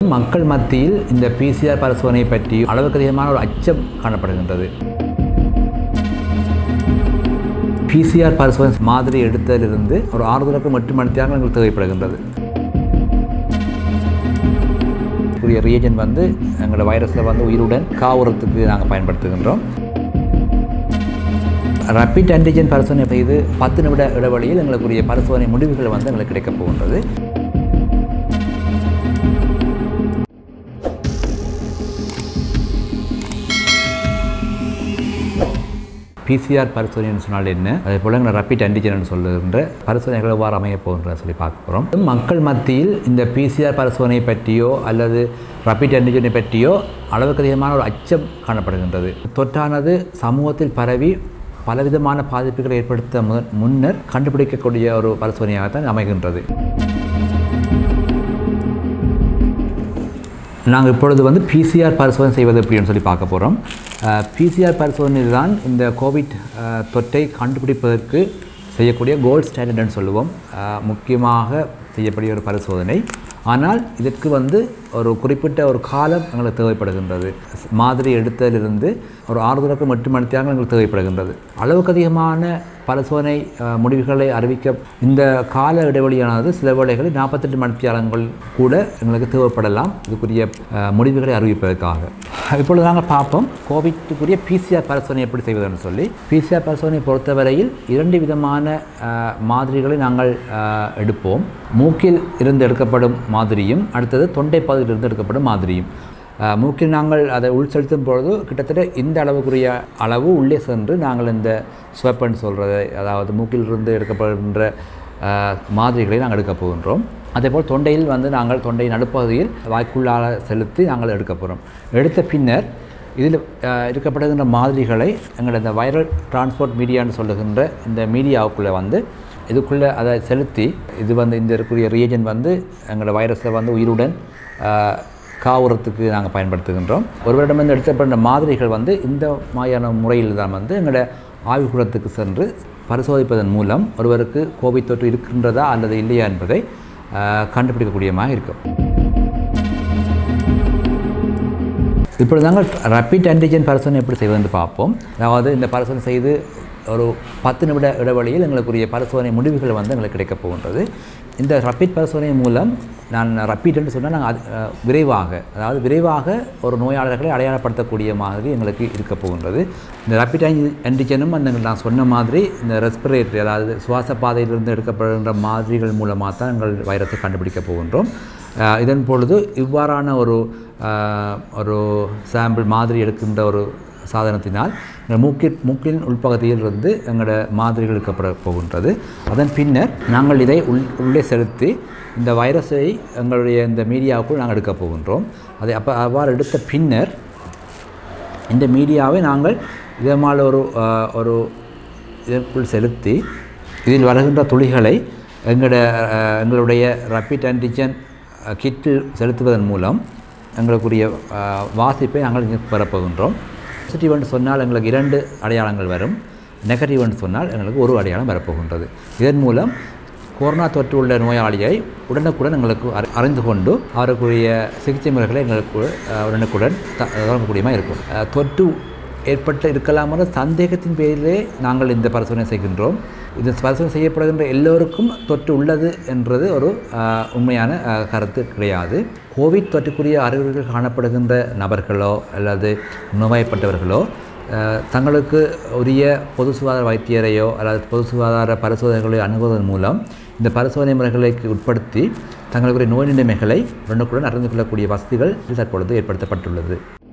மக்கள் மத்தியில் இந்த PCR பரிசோதனை பற்றி அளவுக்கு அதிகமான ஒரு அச்சம் காணப்படுகின்றது. PCR பரிசோதனை மாதிரி எடுத்ததிலிருந்து ஒரு 6 தொடக்கம் 8 மணி நேரம் எங்களுக்கு தேவைப்படுகின்றது. ரியேஜன் வந்து எங்களோட வைரஸில் வந்து உயிருடன் காவுறதுக்கு நாங்கள் பயன்படுத்துகின்றோம். ரேபிட் ஆன்டிஜன் பரிசோதனை செய்து 10 நிமிட இடைவெளியில் எங்களுக்குரிய பரிசோதனை முடிவுகள் வந்து எங்களுக்கு கிடைக்கப் போகின்றது. PCR பரிசோதனை சொன்னால் என்ன, அதே போல் எங்களை ரேபிட் ஆன்டிஜன் சொல்லுகின்ற பரிசோதனைகள் எவ்வாறு அமைய போகின்றன சொல்லி பார்க்க போகிறோம். மக்கள் மத்தியில் இந்த PCR பரிசோதனை பற்றியோ அல்லது ரேபிட் ஆன்டிஜனை பற்றியோ அளவுக்கு அதிகமான ஒரு அச்சம் காணப்படுகின்றது. தொற்றானது சமூகத்தில் பரவி பலவிதமான பாதிப்புகளை ஏற்படுத்த முன்னர் கண்டுபிடிக்கக்கூடிய ஒரு பரிசோதனையாகத்தான் அமைகின்றது. நாங்கள் இப்பொழுது வந்து PCR பரிசோதனை செய்வது எப்படின்னு சொல்லி பார்க்க போகிறோம். PCR பரிசோதனை தான் இந்த கோவிட் தொற்றை கண்டுபிடிப்பதற்கு செய்யக்கூடிய கோல்ட் ஸ்டாண்டர்ட்னு சொல்லுவோம். முக்கியமாக செய்யக்கூடிய ஒரு பரிசோதனை. ஆனால் இதற்கு வந்து ஒரு குறிப்பிட்ட ஒரு காலம் எங்களுக்கு தேவைப்படுகின்றது. மாதிரி எடுத்ததிலிருந்து ஒரு 6 தொடக்கம் 8 மணி நேரம் எங்களுக்கு தேவைப்படுகின்றது. அளவுக்கு அதிகமான பரிசோதனை முடிவுகளை அறிவிக்க இந்த கால இடைவெளியானது சில வேளைகளில் 48 மணி நேரங்கள் கூட எங்களுக்கு தேவைப்படலாம் இதுக்குரிய முடிவுகளை அறிவிப்பதற்காக. இப்பொழுது நாங்கள் பார்ப்போம் கோவிட்டுக்குரிய PCR பரிசோதனை எப்படி செய்வதுன்னு சொல்லி. PCR பரிசோதனை பொறுத்தவரையில் 2 விதமான மாதிரிகளை நாங்கள் எடுப்போம். மூக்கில் இருந்து எடுக்கப்படும் மாதிரியும் அடுத்தது தொண்டை பகுதியிலிருந்து எடுக்கப்படும் மாதிரியும். மூக்கில் நாங்கள் அதை உள் செலுத்தும் பொழுது கிட்டத்தட்ட இந்த அளவுக்குரிய அளவு உள்ளே சென்று நாங்கள் இந்த ஸ்வெப்பன்னு சொல்கிறத, அதாவது மூக்கிலிருந்து எடுக்கப்படுகின்ற மாதிரிகளை நாங்கள் எடுக்கப் போகின்றோம். அதேபோல் தொண்டையில் வந்து நாங்கள் தொண்டை நடுப்பகுதியில் வாய்க்குள்ளால் செலுத்தி நாங்கள் எடுக்க போகிறோம். எடுத்த பின்னர் இதில் எடுக்கப்படுகின்ற மாதிரிகளை எங்களோட இந்த வைரல் டிரான்ஸ்போர்ட் மீடியான்னு சொல்லுகின்ற இந்த மீடியாவுக்குள்ளே வந்து இதுக்குள்ளே அதை செலுத்தி இது வந்து இந்த இருக்கக்கூடிய ரியேஜன் வந்து எங்களோட வைரஸில் வந்து உயிருடன் காவுறத்துக்கு நாங்கள் பயன்படுத்துகின்றோம். ஒருவரிடமிருந்து எடுக்கப்பட்ட மாதிரிகள் வந்து இந்த மாதிரியான முறையில் தான் வந்து எங்களோட ஆய்வுக்கூடத்துக்கு சென்று பரிசோதிப்பதன் மூலம் ஒருவருக்கு கோவிட் தொற்று இருக்கின்றதா அல்லது இல்லையா என்பதை கண்டுபிடிக்கக்கூடியமாக இருக்கும். இப்பொழுது நாங்கள் ரேபிட் ஆன்டிஜன் பரிசோதனை எப்படி செய்வதுன்னு பார்ப்போம். அதாவது இந்த பரிசோதனை செய்து ஒரு 10 நிமிட இடைவெளியில் எங்களுக்குரிய பரிசோதனை முடிவுகள் வந்து எங்களுக்கு கிடைக்கப் போகின்றது. இந்த ரேபிட் பரிசோதனை மூலம் நான் ரேபிட் என்று சொன்னால் நாங்கள் விரைவாக ஒரு நோயாளர்களை அடையாளப்படுத்தக்கூடிய மாதிரி எங்களுக்கு இருக்க போகின்றது. இந்த ரேபிட் ஆன்டிஜனும் அந்த நான் சொன்ன மாதிரி இந்த ரெஸ்பிரேட்டரி, அதாவது சுவாச பாதையிலிருந்து எடுக்கப்படுகின்ற மாதிரிகள் மூலமாக தான் எங்கள் வைரஸை கண்டுபிடிக்க போகின்றோம். இதன் பொழுது இவ்வாறான ஒரு சாம்பிள் மாதிரி எடுக்கின்ற ஒரு சாதனத்தினால் மூக்கின் உள்பகுதியில் இருந்து எங்களோட மாதிரிகள் எடுக்கப்பட போகின்றது. அதன் பின்னர் நாங்கள் இதை உள்ளே செலுத்தி இந்த வைரஸை எங்களுடைய இந்த மீடியாவுக்குள் நாங்கள் எடுக்க போகின்றோம். அதை அவ்வாறு எடுத்த பின்னர் இந்த மீடியாவை நாங்கள் இதனால் ஒரு இதற்குள் செலுத்தி இதில் வருகின்ற துளிகளை எங்களுடைய ரேபிட் ஆன்டிஜன் கிட்டில் செலுத்துவதன் மூலம் எங்களுக்குரிய வாசிப்பை நாங்கள் இங்கே பெறப்போகின்றோம். பாசிட்டிவ் என்று சொன்னால் எங்களுக்கு 2 அடையாளங்கள் வரும், நெகட்டிவ் என்று சொன்னால் எங்களுக்கு 1 அடையாளம் வரப்போகின்றது. இதன் மூலம் கொரோனா தொற்று உள்ள நோயாளியை உடனுக்குடன் எங்களுக்கு அறிந்து கொண்டு அவருக்குரிய சிகிச்சை முறைகளை எங்களுக்கு உடனுக்குடன் தொடங்கக்கூடியமாக இருக்கும். தொற்று ஏற்பட்டு இருக்கலாமான சந்தேகத்தின் பேரிலே நாங்கள் இந்த பரிசோதனை செய்கின்றோம். இந்த பரிசோதனை செய்யப்படுகின்ற எல்லோருக்கும் தொற்று உள்ளது என்றது ஒரு உண்மையான கருத்து கிடையாது. கோவிட் தொற்றுக்குரிய அறிகுறிகள் காணப்படுகின்ற நபர்களோ அல்லது நோய்வாய்ப்பட்டவர்களோ தங்களுக்கு உரிய பொது சுகாதார வைத்தியரையோ அல்லது பொது சுகாதார பரிசோதனைகளை அணுகுவதன் மூலம் இந்த பரிசோதனை முறைகளுக்கு உட்படுத்தி தங்களுக்குரிய நோய் நிலைமைகளை உடனுக்குடன் அறிந்து கொள்ளக்கூடிய வசதிகள் தற்பொழுது ஏற்படுத்தப்பட்டுள்ளது.